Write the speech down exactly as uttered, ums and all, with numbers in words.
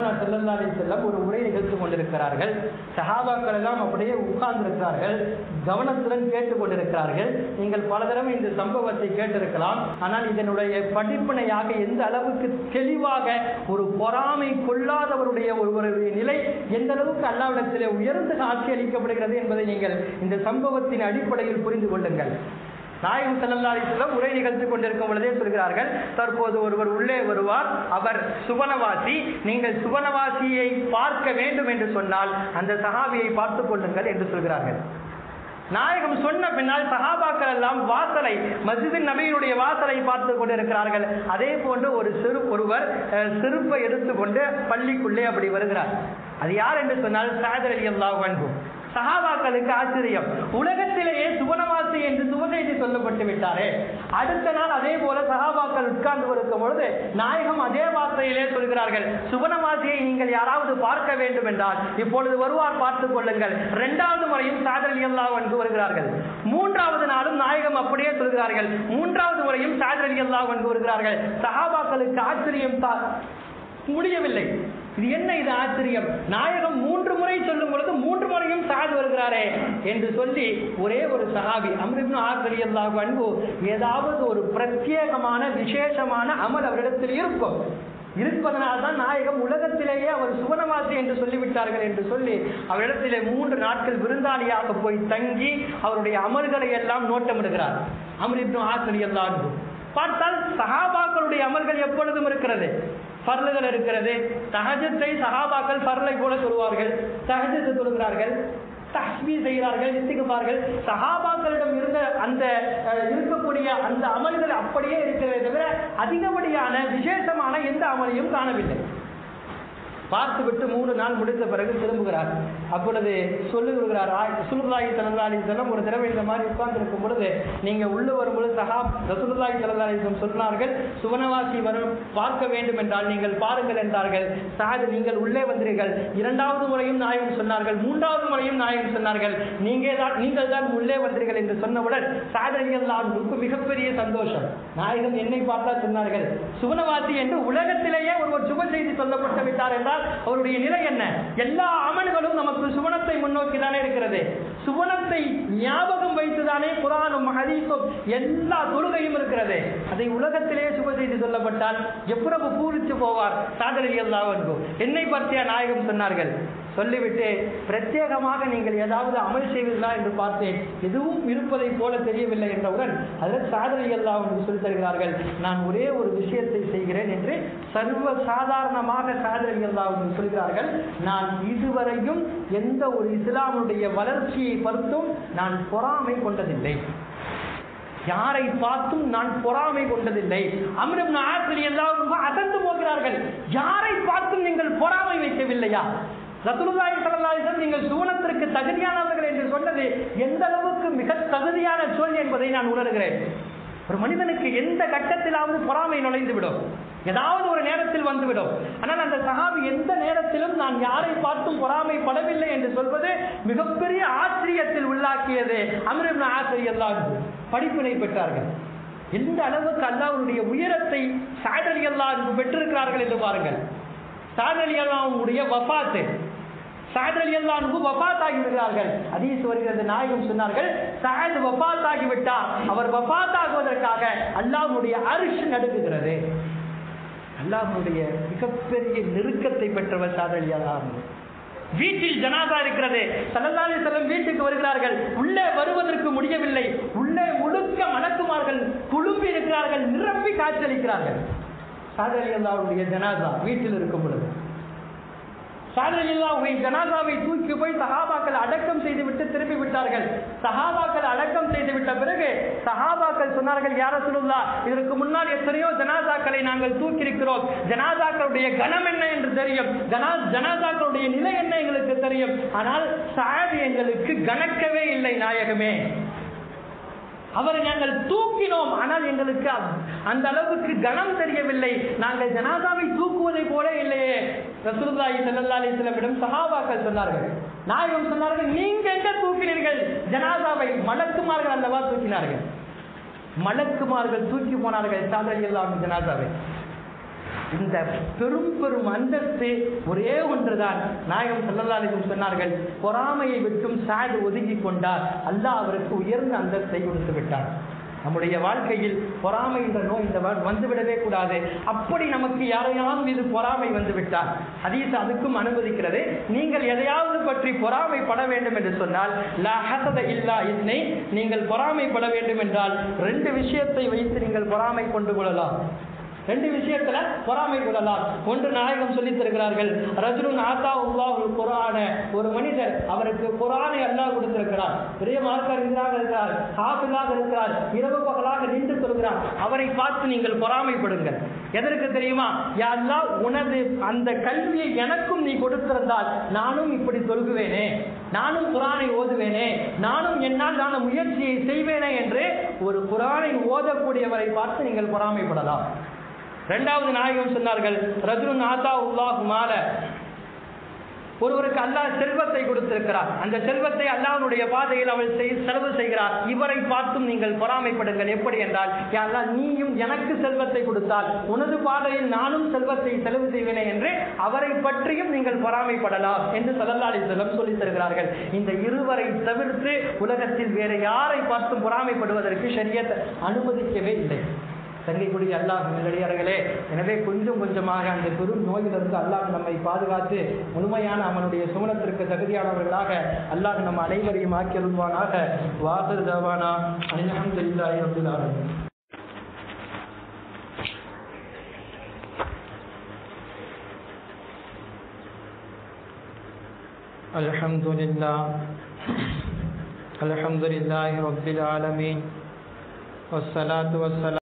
ஸல்லல்லாஹு அலைஹி வஸல்லம் ஒரு உரை நிகழ்த்தி கொண்டிருக்கிறார்கள். சஹாபாக்கள் எல்லாம் அப்படியே உட்கார்ந்திருக்கிறார்கள், கவனத்துடன் கேட்டுக் கொண்டிருக்கிறார்கள். நீங்கள் பல தடவை இந்த சம்பவத்தை கேட்டிருக்கலாம். ஆனால் இதனுடைய படிப்பினையாக எந்த அளவுக்கு தெளிவாக ஒரு பொறாமை கொள்ளாதவருடைய ஒருவருடைய நிலை எந்த அளவுக்கு அல்லாஹ்விடத்திலே உயர்ந்து காட்சி அளிக்கப்படுகிறது என்பதை நீங்கள் இந்த சம்பவத்தின் அடிப்படையில் புரிந்து கொள்ளுங்கள். நாயகம் ஸல்லல்லாஹு அலைஹி வஸல்லம் உரை நிகழ்த்தி கொண்டிருக்கும் பொழுதே சொல்கிறார்கள், தற்போது ஒருவர் உள்ளே வருவார், அவர் சுவனவாசி. நீங்கள் சுவனவாசியை பார்க்க வேண்டும் என்று சொன்னால் அந்த சஹாபியை பார்த்துக் கொள்ளுங்கள் என்று சொல்கிறார்கள். நாயகம் சொன்ன பின்னால் சஹாபாக்கள் எல்லாம் வாசலை, மஸ்ஜித் நபியினுடைய வாசலை பார்த்து கொண்டிருக்கிறார்கள். அதே போன்று ஒரு சிறு ஒருவர் செருப்பை எடுத்துக்கொண்டு பள்ளிக்குள்ளே அப்படி வருகிறார். அது யார் என்று சொன்னால் சஅத் ரலியல்லாஹு அன்ஹு. சஹாபாக்களுக்கு ஆச்சரியம், உலகத்திலேயே சுவனவாசி என்று சுபசெய்தி சொல்லப்பட்டு விட்டாரே. அடுத்த நாள் அதே போல சஹாபாக்கள் உட்கார்ந்து இருக்கும் பொழுது நாயகம் அதே வார்த்தையிலே சொல்கிறார்கள், சுவனவாசியை நீங்கள் யாராவது பார்க்க வேண்டும் என்றால் இப்பொழுது வருவார், பார்த்துக் கொள்ளுங்கள். இரண்டாவது முறையும் சஅத் ரலியல்லாஹு அன்ஹு வருகிறார்கள். மூன்றாவது நாளும் நாயகம் அப்படியே சொல்கிறார்கள். மூன்றாவது முறையும் சஅத் ரலியல்லாஹு அன்ஹு வருகிறார்கள். சஹாபாக்களுக்கு ஆச்சரியம் முடியவில்லை. இது என்ன இது ஆச்சரியம்? நாயகம் மூன்று முறை சொல்லும் பொழுது மூன்று முறையும் சஅத் வருகிறாரே என்று சொல்லி ஒரே ஒரு சஹாபி அம்ர் இப்னு ஆஸ் ரலியல்லாஹு அன்ஹு ஏதாவது ஒரு பிரத்யேகமான விசேஷமான அமல் அவரிடத்தில் இருக்கும். இருப்பதனால் தான் நாயகம் உலகத்திலேயே அவர் சுவனவாசி என்று சொல்லிவிட்டார்கள் என்று சொல்லி அவரிடத்திலே மூன்று நாட்கள் விருந்தாளியாக போய் தங்கி அவருடைய அமல்களை எல்லாம் நோட்டமிடுகிறார் அம்ர் இப்னு ஆஸ் ரலியல்லாஹு அன்ஹு. பார்த்தால் சஹாபாக்களுடைய அமல்கள் எப்பொழுதும் இருக்கிறது, ஃபர்லுகள் இருக்கிறது. தஹஜ்ஜுதை சஹாபாக்கள் ஃபர்லை போல சொல்வார்கள், தஹஜ்ஜுத் தொழுகிறார்கள், தஸ்பீஹ் செய்கிறார்கள், இஸ்திக்பார்கள். சஹாபாக்களிடம் இருந்த அந்த இருக்கக்கூடிய அந்த அமல்கள் அப்படியே இருக்கிறதே தவிர அதிகப்படியான விசேஷமான எந்த அமலையும் காணவில்லை. பார்த்துவிட்டு மூணு நாள் முடித்த பிறகு திரும்புகிறார். அப்பொழுது சொல்லுகிறார், ரசூலுல்லாஹி ஸல்லல்லாஹு அலைஹி வஸல்லம் ஒரு தடவை இந்த மாதிரி உட்கார்ந்து இருக்கும் பொழுது நீங்க உள்ள வரும்பொழுது சஹாப் ரசூலுல்லாஹி ஸல்லல்லாஹு அலைஹி வஸல்லம் சொன்னார்கள், சுவனவாசி வரும் பார்க்க வேண்டும் என்றால் நீங்கள் பாருங்கள் என்றார்கள். சஹாத் நீங்கள் உள்ளே வந்தீர்கள். இரண்டாவது முறையும் நாயகம் சொன்னார்கள், மூன்றாவது முறையும் நாயகம் சொன்னார்கள், நீங்கள் தான் நீங்கள் தான் உள்ளே வந்தீர்கள் என்று சொன்னவுடன் சஅத் ரலியல்லாஹு அன்ஹுக்கு மிகப்பெரிய சந்தோஷம். நாயகம் என்னை பார்த்தா சொன்னார்கள், சுவனவாசி என்று உலகத்திலேயே ஒருவர் சுப செய்தி சொல்லப்பட்டு விட்டார் என்றால் அவருடைய நிலை என்ன? எல்லா அமல்களும் நமக்கு சுவனத்தை முன்னோக்கி தானே இருக்கிறது. சுவனத்தை ஞாபகம் வைத்துதானே குர்ஆனும் ஹதீஸும் எல்லா தொழுகையும் இருக்கிறது. அதை உலகத்திலே சுப செய்தி சொல்லப்பட்டால் எவ்வளவு பூரித்து போவார் சஅத் ரலியல்லாஹு அன்ஹு. என்னை பற்றிய நாயகம் சொன்னார்கள். சொல்லிவிட்டு பிரத்யேகமாக நீங்கள் ஏதாவது அமல் செய்வீர்களா என்று பார்த்தேன், எதுவும் இருப்பதை போல தெரியவில்லை என்றவுடன் அதில் சஅத் ரலியல்லாஹு அன்ஹு சொல்லி தருகிறார்கள், நான் ஒரே ஒரு விஷயத்தை செய்கிறேன் என்று சர்வ சாதாரணமாக சஅத் ரலியல்லாஹு அன்ஹு சொல்கிறார்கள். நான் இதுவரையும் எந்த ஒரு இஸ்லாமுடைய வளர்ச்சியை பார்த்தும் நான் பொறாமை கொண்டதில்லை, யாரை பார்த்தும் நான் பொறாமை கொண்டதில்லை. அம்ர் இப்னு ஆஸ் ரலியல்லாஹு அன்ஹு அசந்து போகிறார்கள். யாரை பார்த்தும் நீங்கள் பொறாமை வைக்கவில்லையா? ரசூலுல்லாஹி ஸல்லல்லாஹு அலைஹி வஸல்லம் நீங்கள் சுவனத்திற்கு தகுதியானவர்கள் என்று சொன்னது எந்த அளவுக்கு மிக தகுதியான சொல் என்பதை நான் உணர்கிறேன். ஒரு மனிதனுக்கு எந்த கட்டத்திலாவது பொறாமை நுழைந்து விடும், ஏதாவது ஒரு நேரத்தில் வந்துவிடும். ஆனால் அந்த சஹாபி எந்த நேரத்திலும் நான் யாரை பார்த்தும் பொறாமைப்படவில்லை என்று சொல்வது மிகப்பெரிய ஆச்சரியத்தில் உள்ளாக்கியது. அம்ர் இப்னு ஆஸ் ரலியல்லாஹு அன்ஹு படிப்பினை பெற்றார்கள். எந்த அளவுக்கு அல்லாஹ்வுடைய உயரத்தை சஅத் ரலியல்லாஹு அன்ஹு பெற்றிருக்கிறார்கள் என்று பாருங்கள். சஅத் ரலியல்லாஹு அன்ஹுடைய வஃபாத், சஅத் ரலியல்லாஹு அன்ஹு வஃபாத் ஆகிவிடுகிறார்கள். ஹதீஸ் வருகிறது, நாயகம் சொன்னார்கள், சஅத் வஃபாத் ஆகிவிட்டார், அவர் வஃபாத் ஆகுவதற்காக அல்லாஹ்வுடைய அர்ஷ் நடுங்குகிறது. அல்லாஹ்வுடைய மிகப்பெரிய நெருக்கத்தை பெற்றவர் சஅத் ரலியல்லாஹு அன்ஹு. வீட்டில் ஜனாதா இருக்கிறது, ஸல்லல்லாஹு அலைஹி வஸல்லம் வீட்டுக்கு வருகிறார்கள். உள்ளே வருவதற்கு முடியவில்லை, உள்ளே முழுக்க மலக்குமார்கள் குழும்பி இருக்கிறார்கள், நிரம்பி காட்சியளிக்கிறார்கள். சஅத் ரலியல்லாஹு அன்ஹுடைய ஜனாதா வீட்டில் இருக்கும் பொழுது சஅத் ரலியல்லாஹு அன்ஹு ஜனாதாவை தூக்கி போய் சஹாபாக்கள் அடக்கம் செய்து விட்டு திரும்பி விட்டார்கள். சஹாபாக்கள் அடக்கம் செய்து விட்ட பிறகு சஹாபாக்கள் சொன்னார்கள், யா ரசூலுல்லாஹ், இதற்கு முன்னால் எத்தனையோ ஜனாதாக்களை நாங்கள் தூக்கி இருக்கிறோம், ஜனாதாக்களுடைய கணம் என்ன என்று தெரியும், ஜனாதாக்களுடைய நிலை என்ன எங்களுக்கு தெரியும், ஆனால் சஅத் எங்களுக்கு கணக்கவே இல்லை நாயகமே. அவரை நாங்கள் தூக்கினோம், ஆனால் எங்களுக்கு அந்த அளவுக்கு கனம் தெரியவில்லை, நாங்கள் ஜனாதாவை தூக்குவதை போல இல்லையே. ரசூலுல்லாஹி ஸல்லல்லாஹு அலைஹி வஸல்லம் சஹாபாக்கள் சொன்னார்கள், நாயகம் சொன்னார்கள், நீங்க எங்க தூக்கினீர்கள் ஜனாதாவை? மலக்குமார்கள் அல்லவா தூக்கினார்கள். மலக்குமார்கள் தூக்கி போனார்கள் சஅத் ரலியல்லாஹு அன்ஹு ஜனாதாவை. இந்த பெரும் பெரும் அந்தஸ்து ஒரே ஒன்றுதான். நாயகம் ஸல்லல்லாஹு அலைஹி வஸல்லம் சொன்னார்கள், பொறாமையை விட்டும் சாது ஒதுங்கி கொண்டார், அல்லாஹ் அவருக்கு உயர்ந்த அந்தஸ்தை கொடுத்து விட்டார். நம்முடைய வாழ்க்கையில் பொறாமை என்ற நோய் இந்த வந்துவிடவே கூடாது. அப்படி நமக்கு யாரையாவது மீது பொறாமை வந்துவிட்டால் ஹதீஸ் அதுக்கும் அனுமதிக்கிறது. நீங்கள் எதையாவது பற்றி பொறாமைப்பட வேண்டும் என்று சொன்னால் லா ஹஸத இல்லா இஸ்னை, நீங்கள் பொறாமைப்பட வேண்டும் என்றால் ரெண்டு விஷயத்தை வைத்து நீங்கள் பொறாமை கொண்டு கொள்ளலாம். ரெண்டு விஷயத்துல பொறாமை கொள்ளலாம். ஒன்று நாயகம் சொல்லித் தருகிறார்கள், ரஜுலுன் ஆத்தாஹுல்லாஹுல் குர்ஆன, ஒரு மனிதர் அவருக்கு குர்ஆனை அல்லாஹ் கொடுத்திருக்கிறார், பெரிய மார்க்க அறிஞராக இருக்கிறார், ஹாஃபிஸாக இருக்கிறார், இரவு பகலாக நின்று சொல்கிறார், அவரை பார்த்து நீங்கள் பொறாமைப்படுங்கள். எதற்கு தெரியுமா? யா அல்லாஹ், உனது அந்த கல்வியை எனக்கும் நீ கொடுத்திருந்தால் நானும் இப்படி சொல்குவேனே, நானும் குர்ஆனை ஓதுவேனே, நானும் என்னால் நான் முயற்சியை செய்வேனே என்று ஒரு குர்ஆனை ஓதக்கூடியவரை பார்த்து நீங்கள் பொறாமைப்படலாம். இரண்டாவது நாயகம் சொன்னார்கள், ரஜுலுன் ஆத்தாஹுல்லாஹு மால, ஒருவருக்கு அல்லாஹ் செல்வத்தை கொடுத்திருக்கிறார், அந்த செல்வத்தை அல்லாஹ்வுடைய பாதையில் அவள் செலவு செய்கிறார், இவரை பார்த்தும் நீங்கள் பொறாமைப்படுங்கள். எப்படி என்றால், யா அல்லாஹ், நீயும் எனக்கு செல்வத்தை கொடுத்தால் உனது பாதையில் நானும் செல்வத்தை செலவு செய்வேனே என்று அவரை பற்றியும் நீங்கள் பொறாமைப்படலாம் என்று ஸல்லல்லாஹு அலைஹி வஸல்லம் சொல்லித் தருகிறார்கள். இந்த இருவரை தவிர்த்து உலகத்தில் வேற யாரை பார்த்தும் பொறாமைப்படுவதற்கு ஷரியத் அனுமதிக்கவே இல்லை. தங்கைக்குரிய அல்லாஹ் நல்லடியார்களே, எனவே கொஞ்சம் கொஞ்சமாக அந்த பெரும் நோயிலிருந்து அல்லாஹ் நம்மை பாதுகாத்து முழுமையான அவனுடைய சுமணத்திற்கு தகுதியானவர்களாக அல்லாஹ் நம் அனைவரையும் ஆக்கி அருள்வானாக. வாஹிர் தவானா அல்ஹம்துலில்லாஹி ரப்பில் ஆலமீன். அல்ஹம்துலில்லாஹ் அல்ஹம்துலில்லாஹி ரப்பில் ஆலமீன். வஸ்ஸலாத்து வஸ்ஸலாம்